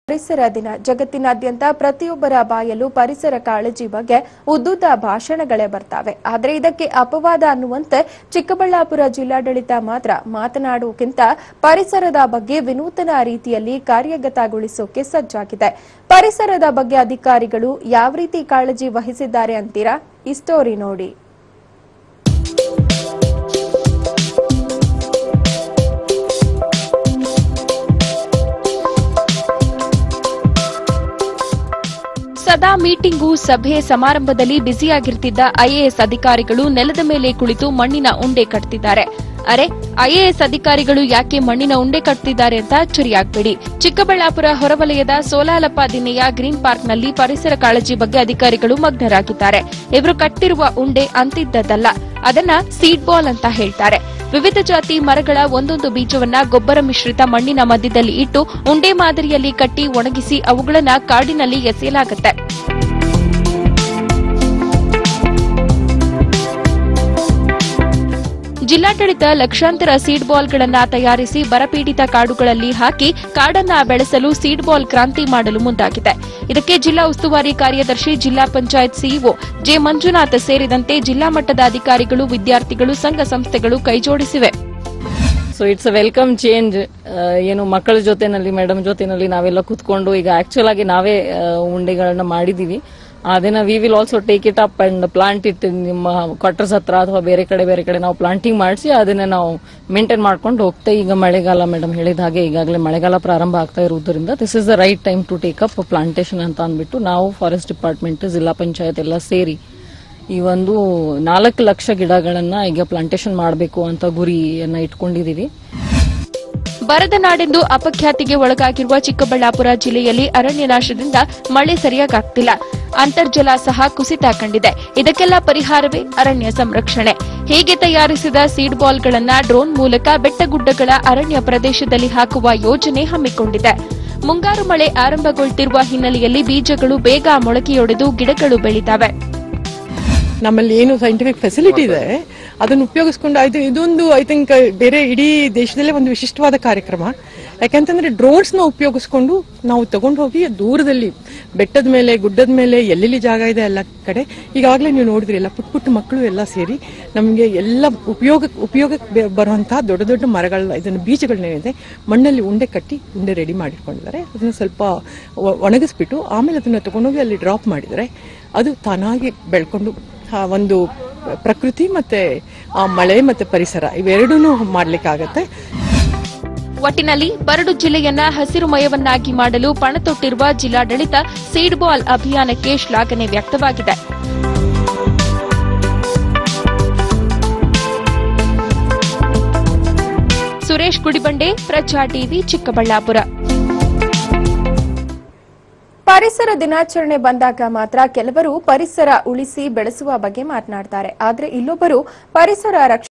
ಪರಿಸರ ದಿನ ಜಗತ್ತಿನಾದ್ಯಂತ ಪ್ರತಿಯೊಬ್ಬರ ಬಾಯಲ್ಲೂ ಪರಿಸರ ಕಾಳಜಿ ಬಗ್ಗೆ ಉದ್ದುದ್ದ ಭಾಷಣಗಳೇ ಬರ್ತವೆ. ಆದರೆ ಇದಕ್ಕೆ ಅಪವಾದ ಅನ್ನುವಂತೆ ಚಿಕ್ಕಬಳ್ಳಾಪುರ ಜಿಲ್ಲಾಡಳಿತ ಮಾತ್ರ ಮಾತನಾಡುವುದಕ್ಕಿಂತ ಪರಿಸರದ ಬಗ್ಗೆ ವಿನೂತನ ರೀತಿಯಲ್ಲಿ ಕಾರ್ಯಗತಗೊಳಿಸೋಕೆ ಸಜ್ಜಾಗಿದೆ. ಪರಿಸರದ ಬಗ್ಗೆ ಅಧಿಕಾರಿಗಳು ಯಾವ ರೀತಿ ಕಾಳಜಿ ವಹಿಸಿದ್ದಾರೆ ಅಂತೀರಾ? ಈ ಸ್ಟೋರಿ ನೋಡಿ. ಸದಾ ಮೀಟಿಂಗು, ಸಭೆ, ಸಮಾರಂಭದಲ್ಲಿ ಬ್ಯುಸಿಯಾಗಿರ್ತಿದ್ದ ಐಎಎಸ್ ಅಧಿಕಾರಿಗಳು ನೆಲದ ಮೇಲೆ ಕುಳಿತು ಮಣ್ಣಿನ ಉಂಡೆ ಕಟ್ತಿದ್ದಾರೆ. ಅರೆ, ಐಎಎಸ್ ಅಧಿಕಾರಿಗಳು ಯಾಕೆ ಮಣ್ಣಿನ ಉಂಡೆ ಕಟ್ತಿದ್ದಾರೆ ಅಂತ ಅಚ್ಚರಿಯಾಗಬೇಡಿ. ಚಿಕ್ಕಬಳ್ಳಾಪುರ ಹೊರವಲಯದ ಸೋಲಾಲಪ್ಪ ದಿನ್ನೆಯ ಗ್ರೀನ್ ಪಾರ್ಕ್ನಲ್ಲಿ ಪರಿಸರ ಕಾಳಜಿ ಬಗ್ಗೆ ಅಧಿಕಾರಿಗಳು ಮಗ್ನರಾಗಿದ್ದಾರೆ. ಇವರು ಕಟ್ಟಿರುವ ಉಂಡೆ ಅಂತಿದ್ದದಲ್ಲ, ಅದನ್ನ ಸೀಡ್ ಬಾಲ್ ಅಂತ ಹೇಳ್ತಾರೆ. ವಿವಿಧ ಜಾತಿ ಮರಗಳ ಒಂದೊಂದು ಬೀಜವನ್ನ ಗೊಬ್ಬರ ಮಿಶ್ರಿತ ಮಣ್ಣಿನ ಮಧ್ಯದಲ್ಲಿ ಇಟ್ಟು ಉಂಡೆ ಮಾದರಿಯಲ್ಲಿ ಕಟ್ಟಿ ಒಣಗಿಸಿ ಅವುಗಳನ್ನ ಕಾಡಿನಲ್ಲಿ ಎಸೆಯಲಾಗುತ್ತೆ. ಜಿಲ್ಲಾಡಳಿತ ಲಕ್ಷಾಂತರ ಸೀಡ್ ಬಾಲ್ಗಳನ್ನ ತಯಾರಿಸಿ ಬರಪೀಡಿತ ಕಾಡುಗಳಲ್ಲಿ ಹಾಕಿ ಕಾಡನ್ನ ಬೆಳೆಸಲು ಸೀಡ್ ಬಾಲ್ ಕ್ರಾಂತಿ ಮಾಡಲು ಮುಂದಾಗಿದೆ. ಇದಕ್ಕೆ ಜಿಲ್ಲಾ ಉಸ್ತುವಾರಿ ಕಾರ್ಯದರ್ಶಿ, ಜಿಲ್ಲಾ ಪಂಚಾಯತ್ ಸಿಇಒ ಜೆ ಮಂಜುನಾಥ್ ಸೇರಿದಂತೆ ಜಿಲ್ಲಾ ಮಟ್ಟದ ಅಧಿಕಾರಿಗಳು, ವಿದ್ಯಾರ್ಥಿಗಳು, ಸಂಘ ಸಂಸ್ಥೆಗಳು ಕೈಜೋಡಿಸಿವೆ. So it's a welcome change. ಏನು ಮಕ್ಕಳ ಜೊತೆನಲ್ಲಿ, ಮೇಡಮ್ ಜೊತೆನಲ್ಲಿ ನಾವೆಲ್ಲ ಕುತ್ಕೊಂಡು ಈಗ ಆಕ್ಚುಲ್ ಆಗಿ ನಾವೇ ಉಂಡೆಗಳನ್ನ ಮಾಡಿದೀವಿ. ಅದನ್ನ we will also take it up and plant it ನಿಮ್ಮ ಕ್ವಾರ್ಟರ್ಸ್ ಹತ್ರ ಅಥವಾ ಬೇರೆ ಕಡೆ ನಾವು ಪ್ಲಾಂಟಿಂಗ್ ಮಾಡಿಸಿ ಅದನ್ನ ನಾವು ಮೇಂಟೈನ್ ಮಾಡ್ಕೊಂಡು ಹೋಗ್ತೇವೆ. ಈಗ ಮಳೆಗಾಲ, ಮೇಡಮ್ ಹೇಳಿದ ಹಾಗೆ ಈಗಾಗಲೇ ಮಳೆಗಾಲ ಪ್ರಾರಂಭ ಆಗ್ತಾ ಇರುವುದರಿಂದ this is the right time to take up plantation ಅಂತ ಅಂದ್ಬಿಟ್ಟು ನಾವು ಫಾರೆಸ್ಟ್ ಡಿಪಾರ್ಟ್ಮೆಂಟ್, ಜಿಲ್ಲಾ ಪಂಚಾಯತ್ ಎಲ್ಲ ಸೇರಿ ಈ ಒಂದು 4 ಲಕ್ಷ ಗಿಡಗಳನ್ನ ಈಗ ಪ್ಲಾಂಟೇಶನ್ ಮಾಡಬೇಕು ಅಂತ ಗುರಿಯನ್ನ ಇಟ್ಕೊಂಡಿದೀವಿ. ಬರದ ನಾಡೆಂದು ಅಪಖ್ಯಾತಿಗೆ ಒಳಗಾಗಿರುವ ಚಿಕ್ಕಬಳ್ಳಾಪುರ ಜಿಲ್ಲೆಯಲ್ಲಿ ಅರಣ್ಯ ನಾಶದಿಂದ ಮಳೆ ಸರಿಯಾಗ್ತಿಲ್ಲ. ಅಂತರ್ಜಲ ಸಹ ಕುಸಿತ ಕಂಡಿದೆ. ಇದಕ್ಕೆಲ್ಲ ಪರಿಹಾರವೇ ಅರಣ್ಯ ಸಂರಕ್ಷಣೆ. ಹೀಗೆ ತಯಾರಿಸಿದ ಸೀಡ್ ಬಾಲ್ಗಳನ್ನ ಡ್ರೋನ್ ಮೂಲಕ ಬೆಟ್ಟಗುಡ್ಡಗಳ ಅರಣ್ಯ ಪ್ರದೇಶದಲ್ಲಿ ಹಾಕುವ ಯೋಜನೆ ಹಮ್ಮಿಕೊಂಡಿದೆ. ಮುಂಗಾರು ಮಳೆ ಆರಂಭಗೊಳ್ತಿರುವ ಹಿನ್ನೆಲೆಯಲ್ಲಿ ಬೀಜಗಳು ಬೇಗ ಮೊಳಕೆಯೊಡೆದು ಗಿಡಗಳು ಬೆಳೀತವೆ. ನಮ್ಮಲ್ಲಿ ಏನು ಸೈಂಟಿಫಿಕ್ ಫೆಸಿಲಿಟಿ ಇದೆ ಅದನ್ನು ಉಪಯೋಗಿಸ್ಕೊಂಡು ಇದೊಂದು ಐ ಥಿಂಕ್ ಬೇರೆ ಇಡೀ ದೇಶದಲ್ಲೇ ಒಂದು ವಿಶಿಷ್ಟವಾದ ಕಾರ್ಯಕ್ರಮ. ಯಾಕೆಂತಂದ್ರೆ ಡ್ರೋನ್ಸ್ ನ ಉಪಯೋಗಿಸ್ಕೊಂಡು ನಾವು ತಗೊಂಡು ಹೋಗಿ ದೂರದಲ್ಲಿ ಬೆಟ್ಟದ ಮೇಲೆ, ಗುಡ್ಡದ ಮೇಲೆ ಎಲ್ಲೆಲ್ಲಿ ಜಾಗ ಇದೆ ಎಲ್ಲ ಕಡೆ ಈಗಾಗಲೇ ನೀವು ನೋಡಿದ್ರಿ, ಎಲ್ಲ ಪುಟ್ಟ ಮಕ್ಕಳು ಎಲ್ಲ ಸೇರಿ ನಮಗೆ ಎಲ್ಲ ಉಪಯೋಗಕ್ಕೆ ಬರುವಂತಹ ದೊಡ್ಡ ದೊಡ್ಡ ಮರಗಳ ಇದನ್ನು ಬೀಜಗಳನ್ನೇನಿದೆ ಮಣ್ಣಲ್ಲಿ ಉಂಡೆ ಕಟ್ಟಿ ಉಂಡೆ ರೆಡಿ ಮಾಡಿಟ್ಕೊಂಡಿದ್ದಾರೆ. ಅದನ್ನ ಸ್ವಲ್ಪ ಒಣಗಿಸ್ಬಿಟ್ಟು ಆಮೇಲೆ ಅದನ್ನ ತಗೊಂಡೋಗಿ ಅಲ್ಲಿ ಡ್ರಾಪ್ ಮಾಡಿದರೆ ಅದು ತಾನಾಗಿ ಬೆಳ್ಕೊಂಡು ಒಂದು ಪ್ರಕೃತಿ ಮತ್ತೆ ಮಳೆ ಮತ್ತೆ ಪರಿಸರ ಇವೆರಡೂ ಮಾಡ್ಲಿಕ್ಕಾಗತ್ತೆ. ಒಟ್ಟಿನಲ್ಲಿ ಬರಡು ಜಿಲ್ಲೆಯನ್ನ ಹಸಿರುಮಯವನ್ನಾಗಿ ಮಾಡಲು ಪಣತೊಟ್ಟಿರುವ ಜಿಲ್ಲಾಡಳಿತ ಸೀಡ್ ಬಾಲ್ ಅಭಿಯಾನಕ್ಕೆ ಶ್ಲಾಘನೆ ವ್ಯಕ್ತವಾಗಿದೆ. ಸುರೇಶ್ ಗುಡಿಬಂಡೆ, ಪ್ರಜಾ ಟಿವಿ, ಚಿಕ್ಕಬಳ್ಳಾಪುರ. ಪರಿಸರ ದಿನಾಚರಣೆ ಬಂದಾಗ ಮಾತ್ರ ಕೆಲವರು ಪರಿಸರ ಉಳಿಸಿ ಬೆಳೆಸುವ ಬಗ್ಗೆ ಮಾತನಾಡ್ತಾರೆ. ಆದರೆ ಇಲ್ಲೊಬ್ಬರು ಪರಿಸರ